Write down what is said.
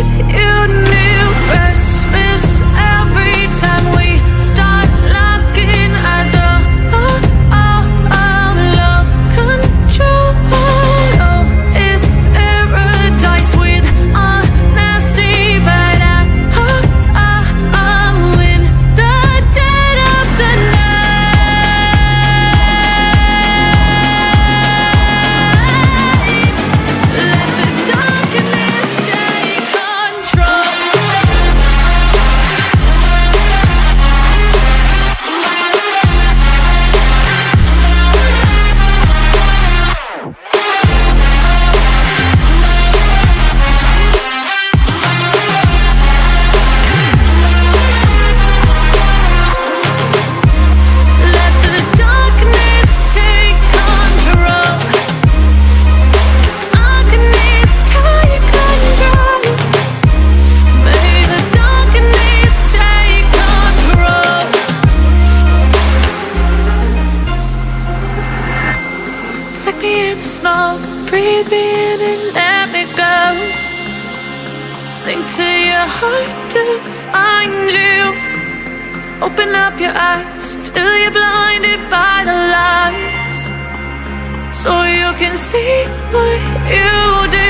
you knew. Restless every time we start locking eyes. Lost control. Oh, it's paradise with honesty, but I'm in the dead of the night. Let the darkness take control. Let the darkness take control. Darkness take control. May the darkness take control. Take me in the smoke, breathe me in and let me go. Sink to your heart to find you. Open up your eyes till you're blinded by the lies, so you can see what you do.